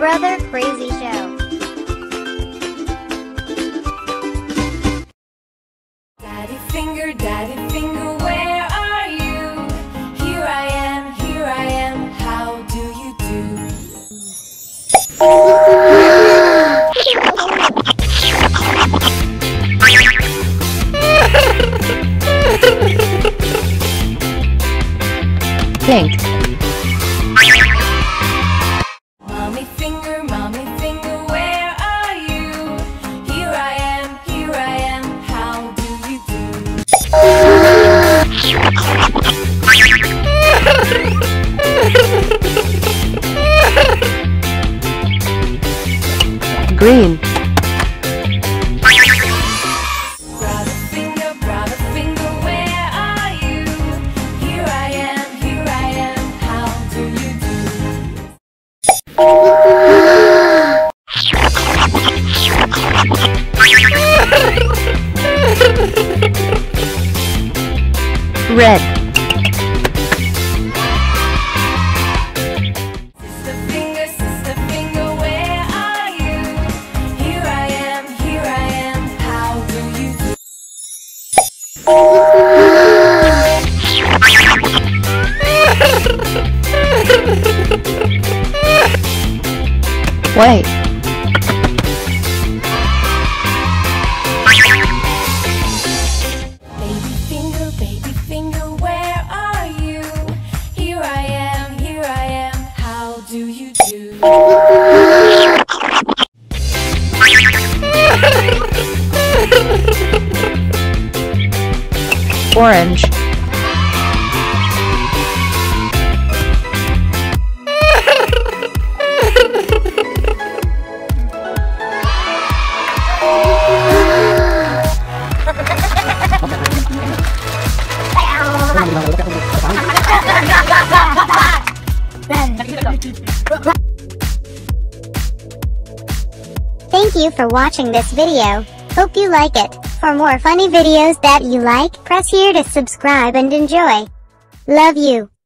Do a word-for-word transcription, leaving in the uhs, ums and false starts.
Brother Crazy Show. Daddy finger, daddy finger, where are you? Here I am, here I am, how do you do? Pink. Mommy finger, mommy finger, where are you? Here I am, here I am, how do you do? Green. Brother finger, brother finger, where are you? Here I am, here I am, how do you do? Red. Sister finger, sister finger, where are you? Here I am, here I am, how do you do? White. Baby finger, baby finger, where are you? Here I am, here I am, how do you do? Orange. Thank you for watching this video. Hope you like it. For more funny videos that you like, press here to subscribe and enjoy. Love you.